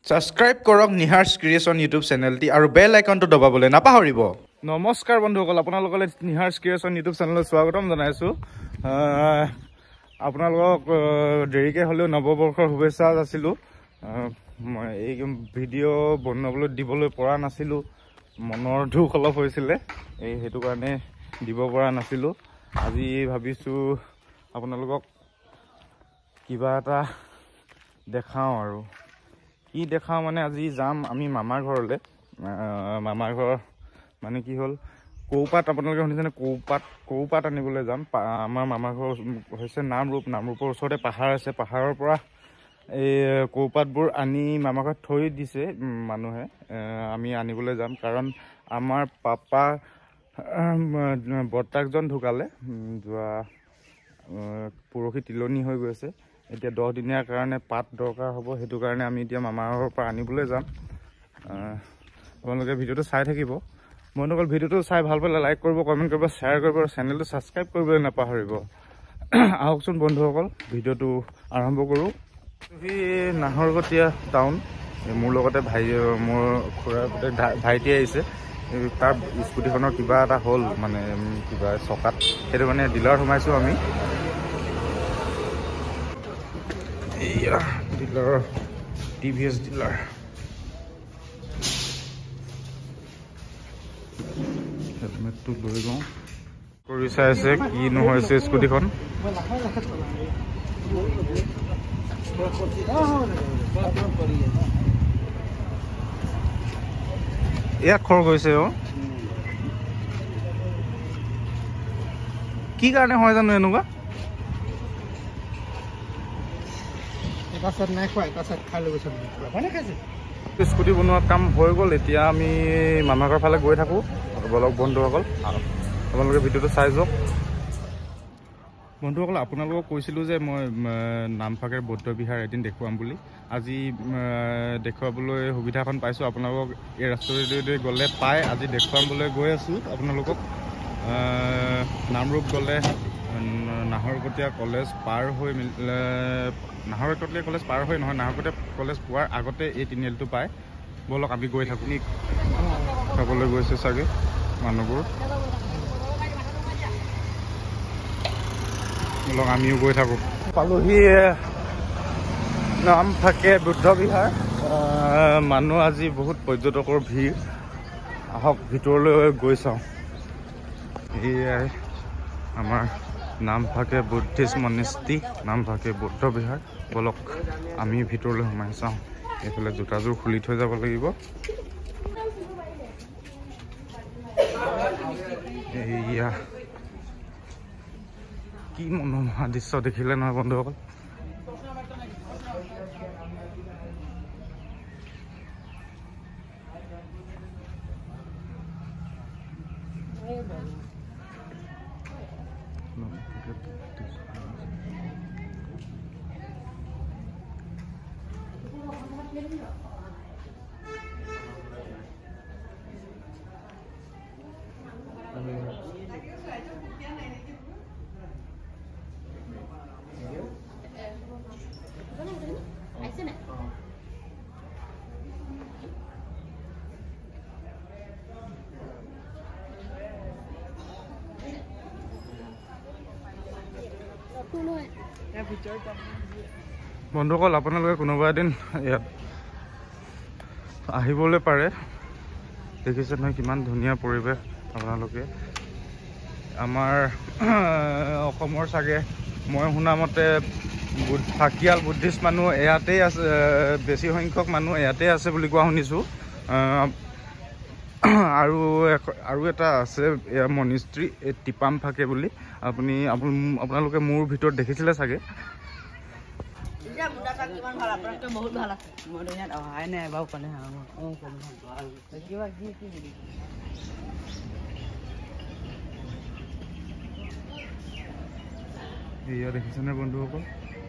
Subscribe কৰক নিহাৰ্ছ creation YouTube চেনেলটি আৰু বেল আইকনটো দবাবলৈ নাপাহৰিব। নমস্কাৰ বন্ধুসকল, আপোনালোকলৈ নিহাৰ্ছ ক্ৰিয়েশ্যন ইউটিউব চেনেলত স্বাগতম জনাইছোঁ। আপোনালোকক দেৰিকৈ হ'লেও নৱবৰ্ষৰ শুভেচ্ছা যাচিলোঁ। মই এই ভিডিঅ' বনাবলৈ দিবলৈ পৰা নাছিলোঁ, মনৰ দুখ অলপ হৈছিলে, সেইটো কাৰণে দিব পৰা নাছিলোঁ। আজি ভাবিছোঁ আপোনালোকক কিবা এটা দেখাওঁ আৰু কি দেখাওঁ মানে আজি যাম আমি মামাৰ ঘৰলৈ। মামাৰ ঘৰ মানে কি হ'ল, কৌপাত, আপোনালোকে শুনিছেনে? কৌপাত আনিবলৈ যাম। আমাৰ মামাৰ ঘৰ হৈছে নামৰূপৰ ওচৰতে পাহাৰ আছে। পাহাৰৰ পৰা এই কৌপাতবোৰ আনি মামাৰ ঘৰত থৈ দিছে মানুহে। আমি আনিবলৈ যাম, কাৰণ আমাৰ পাপা বৰ্তাকজন ঢুকালে, যোৱা পৰহি তিলনি হৈ গৈছে। এতিয়া 10 দিনীয়াৰ কাৰণে পাত দৰকাৰ হ'ব, সেইটো কাৰণে আমি এতিয়া মামাৰ ঘৰৰ পৰা আনিবলৈ যাম। আপোনালোকে ভিডিঅ'টো চাই থাকিব। বন্ধুসকল, ভিডিঅ'টো চাই ভাল পালে লাইক কৰিব, কমেণ্ট কৰিব, শ্বেয়াৰ কৰিব আৰু চেনেলটো ছাবস্ক্ৰাইব কৰিবলৈ নাপাহৰিব। আহকচোন বন্ধুসকল, ভিডিঅ'টো আৰম্ভ কৰোঁ। নাহৰকটীয়া টাউন, মোৰ লগতে মোৰ খুৰাৰ ভাইটি আহিছে। তাৰ স্কুটিখনৰ কিবা এটা হ'ল, মানে কিবা চকাত, সেইটো মানে ডিলাৰত সোমাইছোঁ আমি। এয়া ডিলাৰ, TVS ডিলাৰ। হেলমেটটো লৈ যাওঁ। কৰি চাইছে কিনো হৈছে স্কুটিখন। ইয়াত খৰ গৈছে। কি কাৰণে হয় জানো এনেকুৱা? স্কুটি বনোৱা কাম হৈ গ'ল। এতিয়া আমি মামাৰ ঘৰৰ ফালে গৈ থাকোঁ। বলক বন্ধুসকল, আপোনালোকে ভিডিঅ'টো চাই যাওক। বন্ধুসকল, আপোনালোকক কৈছিলোঁ যে মই নামফাকে বৌদ্ধ বিহাৰ এদিন দেখুৱাম বুলি। আজি দেখুৱাবলৈ সুবিধাখন পাইছোঁ। আপোনালোকক এই ৰাস্তাটোৱেদি গ'লে পাই আজি দেখুৱাবলৈ গৈ আছোঁ আপোনালোকক। নামৰূপ গ'লে নাহৰকটীয়া কলেজ পাৰ হৈ নাহৰকটীয়া কলেজ পাৰ হৈ নহয়, নাহৰকটীয়া কলেজ পোৱাৰ আগতে এই তিনিআলিটো পায়। ব'লক আমি গৈ থাকোঁ। খাবলৈ গৈছে চাগে মানুহবোৰ, ব'লক আমিও গৈ থাকোঁ। পালোহি নামফাকে বুদ্ধ বিহাৰ। মানুহ আজি বহুত পৰ্যটকৰ ভিৰ। আহক ভিতৰলৈ গৈ চাওঁ। এয়াই আমাৰ নামফাকে বুদ্ধিষ্ট মনিষ্ট্ৰী, নামফাকে বৌদ্ধ বিহাৰ। ব'লক আমি ভিতৰলৈ সোমাই চাওঁ। এইফালে জোতাযোৰ খুলি থৈ যাব লাগিব। এয়া কি মনোমোহা দৃশ্য দেখিলে নহয় বন্ধুসকল। বন্ধুসকল, আপোনালোকে কোনোবা এদিন ইয়াত আহিবলৈ পাৰে। দেখিছে নহয় কিমান ধুনীয়া পৰিৱেশ। আপোনালোকে আমাৰ অসমৰ চাগে মই শুনামতে ফাকিয়াল বুদ্ধিষ্ট মানুহ ইয়াতেই আছে, বেছি সংখ্যক মানুহ ইয়াতেই আছে বুলি কোৱা শুনিছোঁ। আৰু এটা আছে এয়া মনিষ্ট্ৰী, এই টিপামফাকে বুলি। আপোনালোকে মোৰ ভিতৰত দেখিছিলে চাগে। এয়া দেখিছেনে বন্ধুসকল?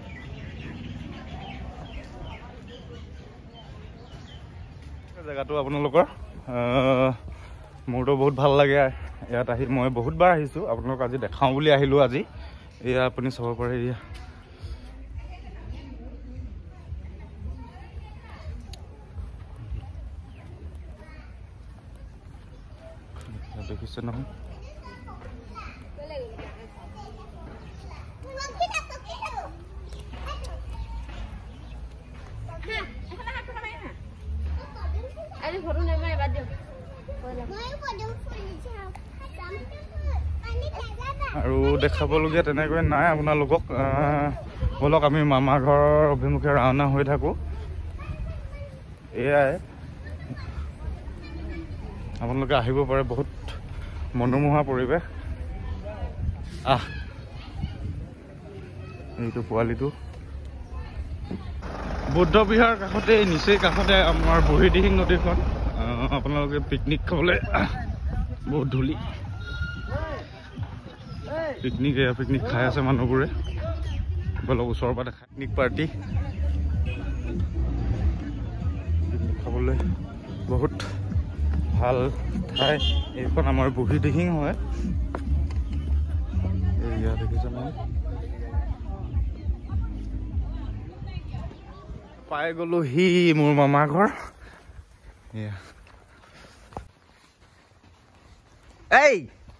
জেগাটো আপোনালোকৰ মোৰতো বহুত ভাল লাগে ইয়াত আহি। মই বহুতবাৰ আহিছোঁ, আপোনালোকক আজি দেখাওঁ বুলি আহিলোঁ আজি। এয়া আপুনি চাব পাৰে। এয়া দেখিছে নহয় আৰু দেখাবলগীয়া তেনেকৈ নাই আপোনালোকক বলক আমি মামা ঘৰৰ অভিমুখে ৰাওনা হৈ থাকোঁ এয়াই আপোনালোকে আহিব পাৰে বহুত মনোমোহা পৰিৱেশ এইটো পোৱালিটো বুদ্ধ বিহাৰ কাষতে নিচেই কাষতে আমাৰ বুঢ়ীদিহিং নদীখন আপোনালোকে পিকনিক খাবলৈ বহুত ধূলি পিকনিক খাই আছে মানুহবোৰে বলক ওচৰৰ পৰা দেখা পিকনিক পাৰ্টি পিকনিক খাবলৈ বহুত ভাল ঠাই এইখন আমাৰ বুঢ়ীদিহিং হয় এয়া দেখিছে নহয় পাই গলো মোৰ মামা ঘৰ এয়া এই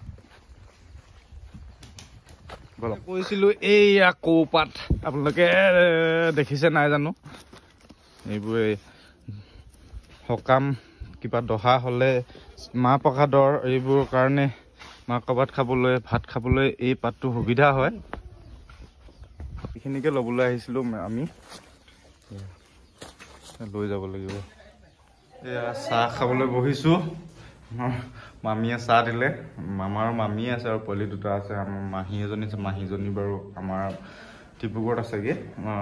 কৈছিলো এইয়া কৌপাত আপোনালোকে দেখিছে নাই জানো এইবোৰে সকাম কিবা দহা হলে মাহ প্ৰসাদৰ এইবোৰ কাৰণে মাহ প্ৰসাদ খাবলৈ ভাত খাবলৈ এই পাতটো সুবিধা হয় এইখিনিকে ল'বলৈ আহিছিলো আমি লৈ যাব লাগিব এয়া চাহ খাবলৈ বহিছো মামীয়ে চাহ দিলে মামাৰ মামী আছে আৰু পোৱালি দুটা আছে আমাৰ মাহী এজনী আছে মাহীজনী বাৰু আমাৰ ডিব্ৰুগড়ত আছেগে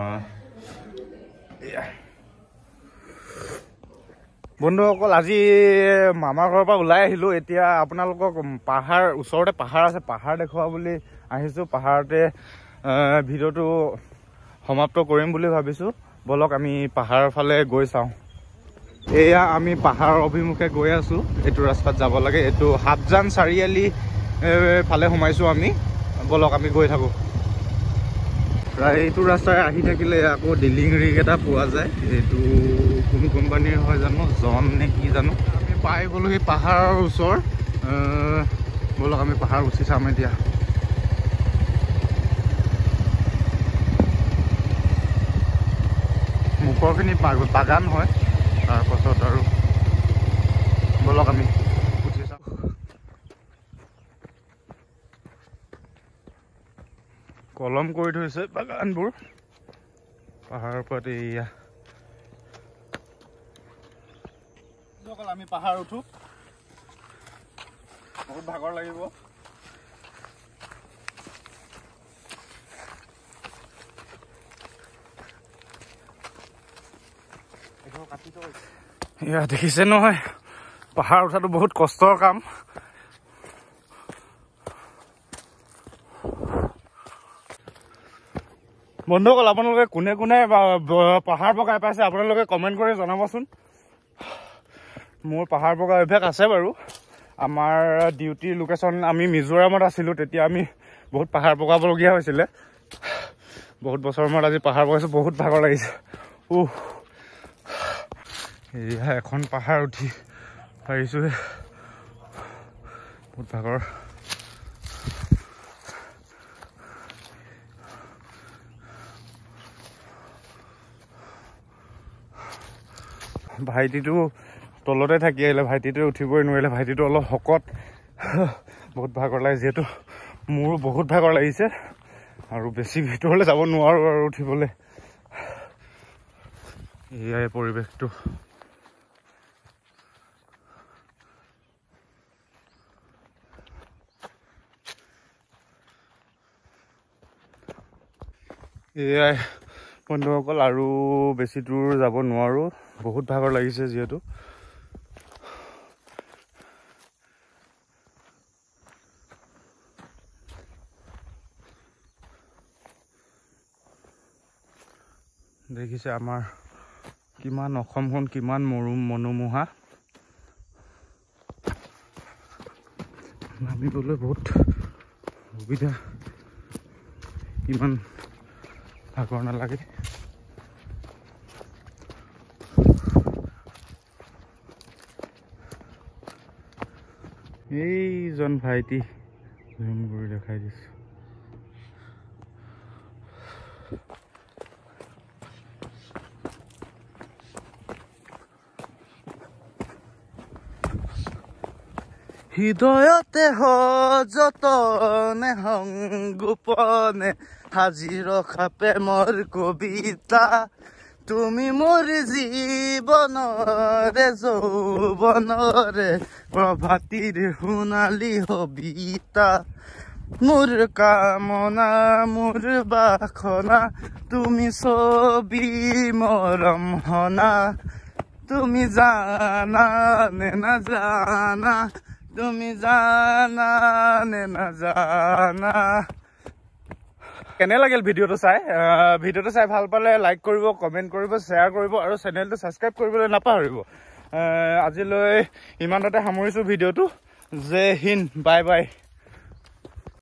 বন্ধুসকল আজি মামাৰ ঘৰৰ পৰা ওলাই আহিলো এতিয়া আপোনালোকক পাহাৰ ওচৰতে পাহাৰ আছে পাহাৰ দেখুৱা বুলি আহিছো পাহাৰতে ভিডিঅ'টো সমাপ্ত কৰিম বুলি ভাবিছো বলক আমি পাহাৰৰ ফালে গৈ চাওঁ এয়া আমি পাহাৰৰ অভিমুখে গৈ আছো এইটো ৰাস্তাত যাব লাগে এইটো হাবজান চাৰিআলি ফালে সোমাইছো আমি বলক আমি গৈ থাকো প্ৰায় এইটো ৰাস্তাৰে আহি থাকিলে আকৌ ডিলিং ৰিগ এটা পোৱা যায় এইটো কোন কোম্পানীৰ হয় জানো জন নে কি জানো আমি পাই গলো সেই পাহাৰৰ ওচৰ বলক আমি পাহাৰ উঠি চাম এতিয়া মুখৰখিনি বাগান হয় তাৰপাছত আৰু বলক আমি উঠি চাওঁ কলম কৰি থৈছে বাগানবোৰ পাহাৰৰ পৰা এয়া আমি পাহাৰ উঠো বহুত ভাগৰ লাগিব এয়া দেখিছে নহয় পাহাৰ উঠাটো বহুত কষ্টৰ কাম বন্ধুসকল আপোনালোকে কোনে কোনে পাহাৰ বগাই পাইছে আপোনালোকে কমেণ্ট কৰি জনাবচোন মোৰ পাহাৰ বগা অভ্যাস আছে বাৰু আমাৰ ডিউটিৰ লোকেশ্যন আমি মিজোৰামত আছিলোঁ তেতিয়া আমি বহুত পাহাৰ বগাবলগীয়া হৈছিলে বহুত বছৰৰ মূৰত আজি পাহাৰ বগাইছোঁ বহুত ভাগৰ লাগিছে এয়া এখন পাহাৰ উঠি পাৰিছোঁ বহুত ভাগৰ ভাইটিটো তলতে থাকি আহিলে ভাইটিটো উঠিবই নোৱাৰিলে ভাইটিটো অলপ শকত বহুত ভাগৰ লাগে যিহেতু মোৰো বহুত ভাগৰ লাগিছে আৰু বেছি ভিতৰলৈ যাব নোৱাৰো আৰু উঠিবলৈ এয়াই পৰিৱেশটো এয়াই বন্ধুসকল আৰু বেছি দূৰ যাব নোৱাৰো বহুত ভাগৰ লাগিছে যিহেতু দেখিছে আমাৰ কিমান অসমখন কিমান মনোমোহা নামিবলৈ বহুত সুবিধা ইমান ভাগৰ নালাগে এইজন ভাইটি জুম কৰি দেখাই দিছো হৃদয়তে সযতনে সংগোপনে সাজি ৰখা প্ৰেমৰ কবিতা তুমি মোৰ জীৱনৰে যৌৱনৰে প্ৰভাতিৰ সোণালী সবিতা মোৰ কামনা মোৰ বাসনা তুমি ছবি মৰম হনা তুমি জানা নে নাজানা তুমি জানা নে নাজানা কেনে লাগিল ভিডিঅ'টো চাই ভাল পালে লাইক কৰিব কমেণ্ট কৰিব শ্বেয়াৰ কৰিব আৰু চেনেলটো ছাবস্ক্ৰাইব কৰিবলৈ নাপাহৰিব আজিলৈ ইমানতে সামৰিছোঁ ভিডিঅ'টো জয় হিন্দ বাই বাই